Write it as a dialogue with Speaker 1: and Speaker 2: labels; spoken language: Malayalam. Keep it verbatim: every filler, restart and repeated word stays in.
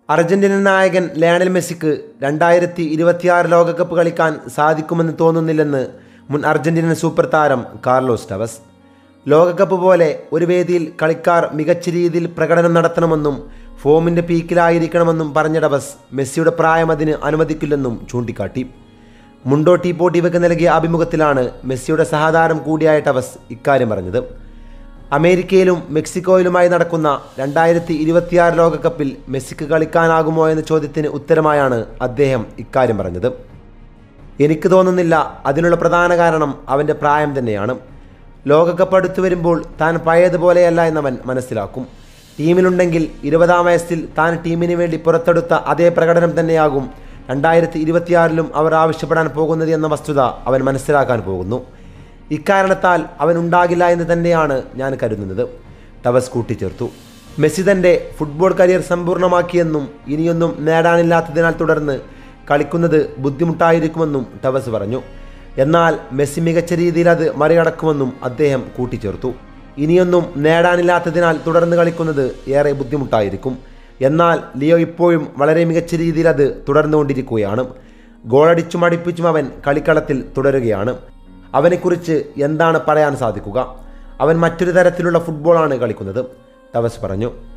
Speaker 1: അർജന്റീനൻ നായകൻ ലയണൽ മെസ്സിക്ക് രണ്ടായിരത്തി ഇരുപത്തിയാറ് ലോകകപ്പ് കളിക്കാൻ സാധിക്കുമെന്ന് തോന്നുന്നില്ലെന്ന് മുൻ അർജന്റീനൻ സൂപ്പർ താരം കാർലോസ് ടവസ്. ലോകകപ്പ് പോലെ ഒരു വേദിയിൽ കളിക്കാർ മികച്ച രീതിയിൽ പ്രകടനം നടത്തണമെന്നും ഫോമിൻ്റെ പീക്കിലായിരിക്കണമെന്നും പറഞ്ഞ ടവസ് മെസ്സിയുടെ പ്രായം അതിന് അനുവദിക്കില്ലെന്നും ചൂണ്ടിക്കാട്ടി. മുണ്ടോ ടീപ്പോ ടിവയ്ക്ക് നൽകിയ അഭിമുഖത്തിലാണ് മെസ്സിയുടെ സഹതാരം കൂടിയായ ടവസ് ഇക്കാര്യം പറഞ്ഞത്. അമേരിക്കയിലും മെക്സിക്കോയിലുമായി നടക്കുന്ന രണ്ടായിരത്തി ഇരുപത്തിയാറ് ലോകകപ്പിൽ മെസ്സിക്ക് കളിക്കാനാകുമോ എന്ന ചോദ്യത്തിന് ഉത്തരമായാണ് അദ്ദേഹം ഇക്കാര്യം പറഞ്ഞത്. എനിക്ക് തോന്നുന്നില്ല. അതിനുള്ള പ്രധാന കാരണം അവൻ്റെ പ്രായം തന്നെയാണ്. ലോകകപ്പ് അടുത്തു വരുമ്പോൾ താൻ പഴയതുപോലെയല്ല എന്നവൻ മനസ്സിലാക്കും. ടീമിലുണ്ടെങ്കിൽ ഇരുപതാം വയസ്സിൽ താൻ ടീമിന് വേണ്ടി പുറത്തെടുത്ത അതേ പ്രകടനം തന്നെയാകും രണ്ടായിരത്തി ഇരുപത്തിയാറിലും അവർ ആവശ്യപ്പെടാൻ പോകുന്നത് എന്ന വസ്തുത അവൻ മനസ്സിലാക്കാൻ പോകുന്നു. ഇക്കാരണത്താൽ അവൻ ഉണ്ടാകില്ല എന്ന് തന്നെയാണ് ഞാൻ കരുതുന്നത്, ടവസ് കൂട്ടിച്ചേർത്തു. മെസ്സി തൻ്റെ ഫുട്ബോൾ കരിയർ സമ്പൂർണ്ണമാക്കിയെന്നും ഇനിയൊന്നും നേടാനില്ലാത്തതിനാൽ തുടർന്ന് കളിക്കുന്നത് ബുദ്ധിമുട്ടായിരിക്കുമെന്നും ടവസ് പറഞ്ഞു. എന്നാൽ മെസ്സി മികച്ച രീതിയിൽ അത് മറികടക്കുമെന്നും അദ്ദേഹം കൂട്ടിച്ചേർത്തു. ഇനിയൊന്നും നേടാനില്ലാത്തതിനാൽ തുടർന്ന് കളിക്കുന്നത് ഏറെ ബുദ്ധിമുട്ടായിരിക്കും. എന്നാൽ ലിയോ ഇപ്പോഴും വളരെ മികച്ച രീതിയിൽ അത് തുടർന്നുകൊണ്ടിരിക്കുകയാണ്. ഗോളടിച്ചും അടിപ്പിച്ചും അവൻ കളിക്കളത്തിൽ തുടരുകയാണ്. അവനെക്കുറിച്ച് എന്താണ് പറയാൻ സാധിക്കുക? അവൻ മറ്റൊരു തരത്തിലുള്ള ഫുട്ബോളാണ് കളിക്കുന്നത്, ടവസ് പറഞ്ഞു.